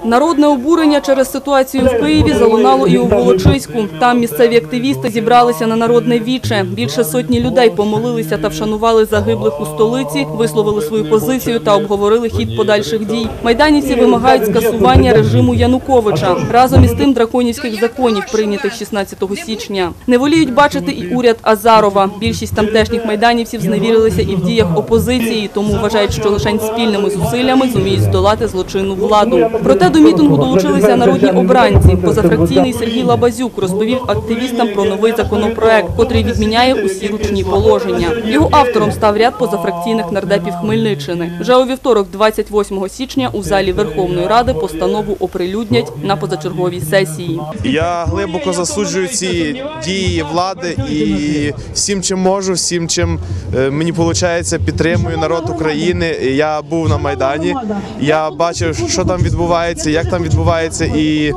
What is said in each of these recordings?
Народне обурення через ситуацію в Києві залунало і у Волочиську. Там місцеві активісти зібралися на народне віче. Більше сотні людей помолилися та вшанували загиблих у столиці, висловили свою позицію та обговорили хід подальших дій. Майданівці вимагають скасування режиму Януковича. Разом із тим драконівських законів, прийнятих 16 січня. Не воліють бачити і уряд Азарова. Більшість тамтешніх майданівців зневірилися і в діях опозиції, тому вважають, що лише спільними зусиллями зуміють здолати злочинну владу. Проте до мітингу долучилися народні обранці. Позафракційний Сергій Лабазюк розповів активістам про новий законопроект, котрий відміняє усі ручні положення. Його автором став ряд позафракційних нардепів Хмельниччини. Вже у вівторок, 28 січня, у залі Верховної Ради постанову оприлюднять на позачерговій сесії. Я глибоко засуджую ці дії влади і всім, чим можу, всім, чим мені виходить, підтримую народ України. Я був на Майдані, я бачив, що там відбувається, як там відбувається, і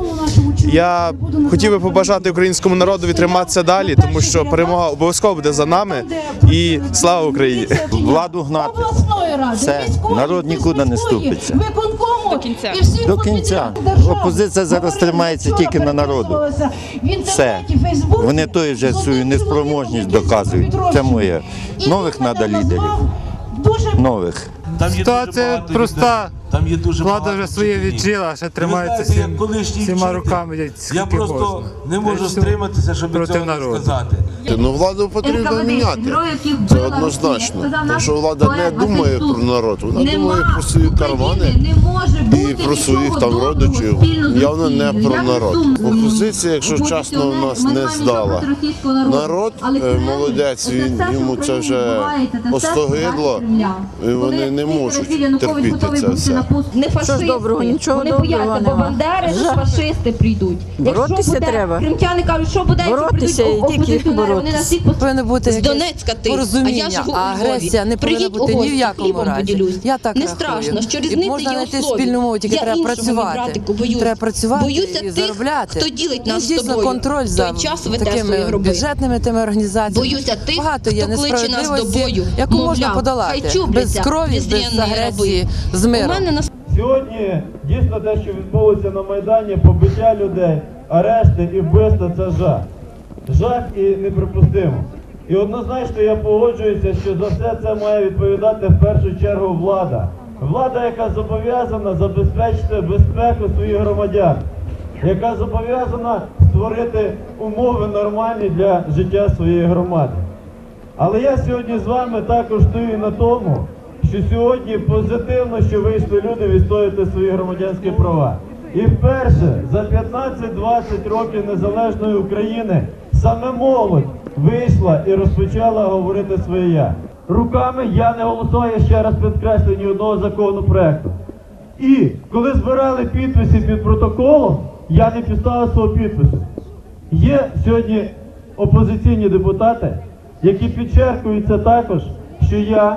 я хотів би побажати українському народу триматися далі, тому що перемога обов'язково буде за нами, і слава Україні! Владу гнати. Все, народ нікуди не ступиться. До кінця. До кінця. Опозиція зараз тримається тільки на народу. Все. Вони тої вже свою неспроможність доказують. Це моє. Нових треба лідерів. Нових. Ситуація проста. Влада вже своє віджила, ще тримається всіма руками. Я просто не можу стриматися, щоб цього не сказати. Ну, владу потрібно міняти, це однозначно. Тому що влада не думає про народ, вона думає про свої кармани і про своїх там родичів, явно не про народ. Опозиція, якщо чесно, у нас не здала. Народ молодець, йому це вже остогидло, і вони не можуть терпіти це все. Не фашисти, доброго, нічого вони доброго бояться, бо нема. бандери, що фашисти прийдуть. Боротися треба. Кримчани кажуть, що буде, якщо Боротися прийдуть і тільки опозиціонери, вони нас всіх повинно бути з Донецька ти, а я живу у агресія не повинна Приїдь бути у ні в гості, якому хлібом разі. поділюсь. Я так не рахую. страшно, що І різниця можна є у знайти слові. спільну мову, тільки Я треба іншого, працювати. братику, боюсь. Треба працювати Боюся і тих, заробляти. хто ділить нас з дійсно тобою. контроль за Той час веде такими свої гроби. бюджетними тими організаціями. Боюся тих, Багато є хто кличе нас до несправедливості, бою. яку можна Мовляв, подолати. хай чубляться Без крові, без презренні агресії, раби. з миром. Сьогодні дійсно те, що відбулося на Майдані, побиття людей, арешти і вбивства – це жах. Жах і неприпустимо. І однозначно я погоджуюся, що за все це має відповідати в першу чергу влада. Влада, яка зобов'язана забезпечити безпеку своїх громадян, яка зобов'язана створити умови нормальні для життя своєї громади. Але я сьогодні з вами також стою на тому, що сьогодні позитивно, що вийшли люди відстоювати свої громадянські права. І вперше за 15-20 років незалежної України саме молодь вийшла і розпочала говорити своє «я». Руками я не голосую, ще раз підкреслю, ні одного законопроекту. І коли збирали підписи під протоколом, я не підставив свого підпису. Є сьогодні опозиційні депутати, які підчеркують це також, що я,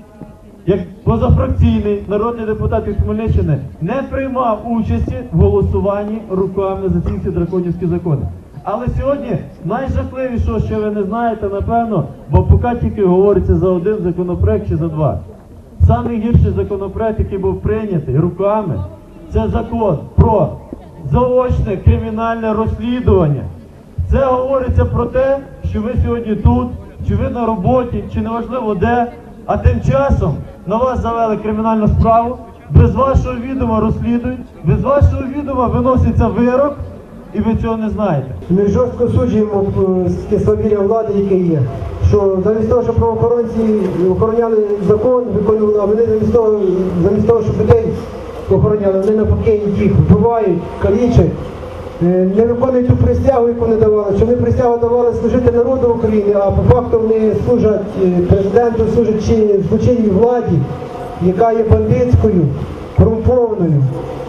як позафракційний народний депутат від Хмельниччини, не приймав участі в голосуванні руками за ці всі драконівські закони. Але сьогодні найжахливіше, що ви не знаєте, напевно, бо поки тільки говориться за один законопроект чи за два. Самий гірший законопроект, який був прийнятий руками, це закон про заочне кримінальне розслідування. Це говориться про те, що ви сьогодні тут, чи ви на роботі, чи неважливо де, а тим часом на вас завели кримінальну справу, без вашого відома розслідують, без вашого відома виноситься вирок, і ви цього не знаєте. Ми жорстко суджуємо те свавілля влади, яке є. Що замість того, щоб правоохоронці охороняли закон, виконували, а вони замість того, щоб людей охороняли, вони навпаки їх вбивають, калічать, не виконують ту присягу, яку вони давали. Що вони присягу давали служити народу України, а по факту вони служать президенту, служать злочинній владі, яка є бандитською, корумпованою.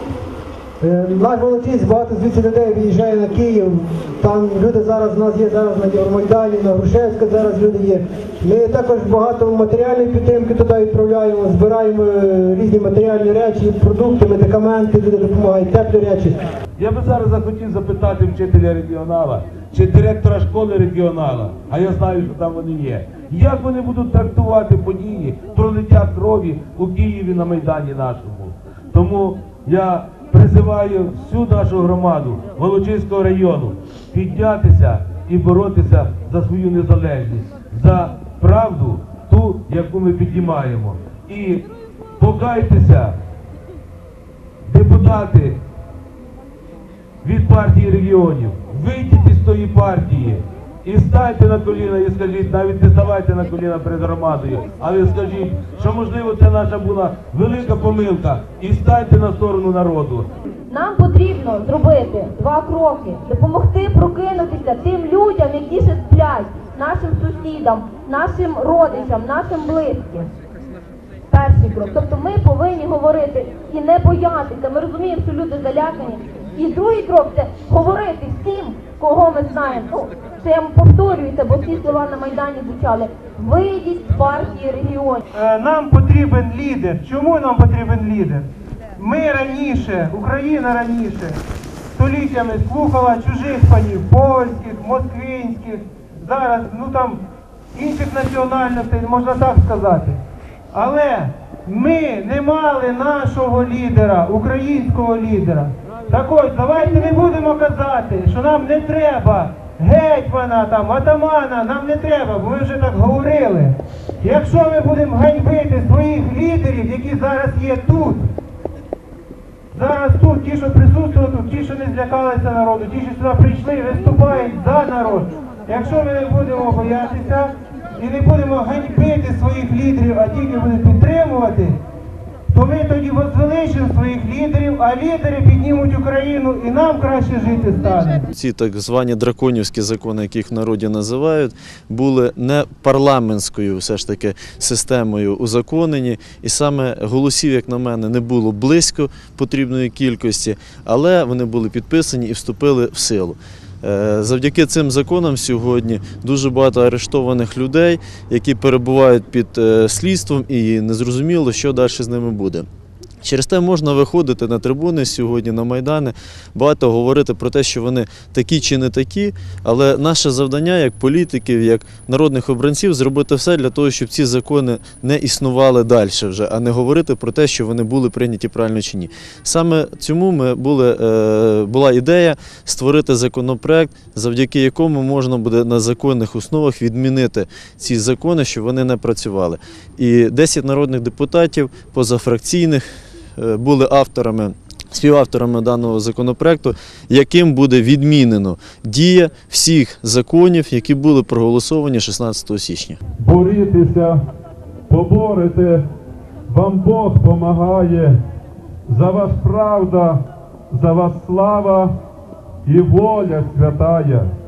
Наш Волочиськ, багато звідси людей виїжджає на Київ, там люди зараз, у нас є зараз на Майдані, на Грушевська зараз люди є. Ми також багато матеріальної підтримки туди відправляємо, збираємо різні матеріальні речі, продукти, медикаменти, люди допомагають, теплі речі. Я би зараз захотів запитати вчителя регіонала, чи директора школи регіонала, а я знаю, що там вони є. Як вони будуть трактувати події, пролиття крові у Києві на Майдані нашому? Тому я призиваю всю нашу громаду Волочиського району піднятися і боротися за свою незалежність, за правду ту, яку ми піднімаємо. І покайтеся, депутати від партії регіонів, вийдіть із тої партії і станьте на коліна і скажіть, навіть не ставайте на коліна перед громадою, але скажіть, що можливо це наша була велика помилка, і станьте на сторону народу. Нам потрібно зробити 2 кроки, допомогти прокинутися тим людям, які ще сплять, нашим сусідам, нашим родичам, нашим близьким. Перший крок. Тобто ми повинні говорити і не боятися. Ми розуміємо, що люди залякані. І другий крок – це говорити всім, кого ми знаємо. Ну, це я повторююся, бо ці слова на Майдані звучали. Вийдіть з партії регіонів. Нам потрібен лідер. Чому нам потрібен лідер? Ми раніше, Україна раніше, століттями слухала чужих панів, польських, москвинських, зараз, ну там, інших національностей, можна так сказати. Але ми не мали нашого лідера, українського лідера. Так ось, давайте не будемо казати, що нам не треба гетьмана, там, атамана, нам не треба, бо ми вже так говорили. Якщо ми будемо ганьбити своїх лідерів, які зараз є тут, зараз тут, ті, що присутствують тут, ті, що не злякалися народу, ті, що сюди прийшли, виступають за народ. Якщо ми не будемо боятися і не будемо ганьбити своїх лідерів, а тільки будемо підтримувати, то ми тоді возвеличимо своїх лідерів, а лідери піднімуть Україну і нам краще жити стане. Ці так звані драконівські закони, яких в народі називають, були не парламентською все ж таки системою узаконені, і саме голосів, як на мене, не було близько потрібної кількості, але вони були підписані і вступили в силу. Завдяки цим законам сьогодні дуже багато арештованих людей, які перебувають під слідством, і незрозуміло, що далі з ними буде. Через те можна виходити на трибуни сьогодні, на Майдани, багато говорити про те, що вони такі чи не такі, але наше завдання як політиків, як народних обранців, зробити все для того, щоб ці закони не існували далі вже, а не говорити про те, що вони були прийняті правильно чи ні. Саме цьому була ідея створити законопроект, завдяки якому можна буде на законних основах відмінити ці закони, щоб вони не працювали. І 10 народних депутатів позафракційних були співавторами даного законопроекту, яким буде відмінено дія всіх законів, які були проголосовані 16 січня. Борітеся, поборете, вам Бог помагає, за вас правда, за вас слава і воля святая.